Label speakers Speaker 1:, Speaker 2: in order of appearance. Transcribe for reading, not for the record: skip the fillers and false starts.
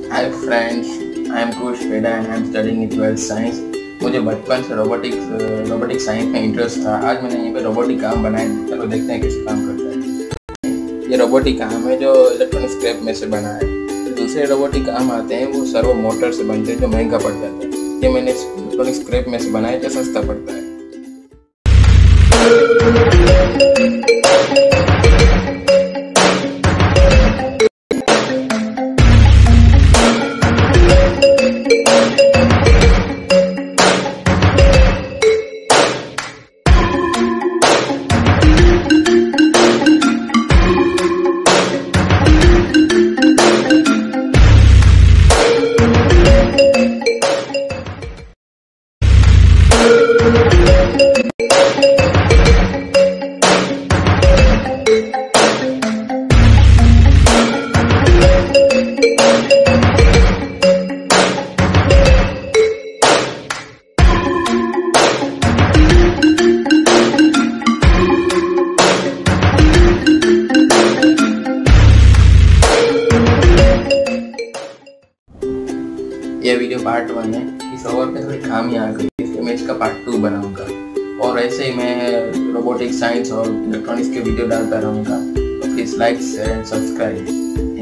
Speaker 1: Hi friends, I am Kush Veda and I am studying in 12th science. मुझे बचपन से robotic science में interest था। आज मैंने यहाँ पे रोबोटिक आर्म बनाया। चलो देखते हैं कैसे काम करता है। ये रोबोटिक आर्म है जो इलेक्ट्रॉनिक स्क्रैप में से बना है। तो दूसरे रोबोटिक आर्म आते हैं वो सर्वो मोटर से बनते हैं जो महंगा पड़ जाता है। ये मैंने इलेक्ट्रॉनिक स्क्रैप में से बनाया जो सस्ता पड़ता है। ये वीडियो पार्ट 1 है। इस ओवर पे थोड़ी खामी आ गई, इसलिए मैं इसका पार्ट 2 बनाऊंगा। और ऐसे ही मैं रोबोटिक साइंस और इलेक्ट्रॉनिक्स के वीडियो डालता रहूँगा। तो please like share and subscribe.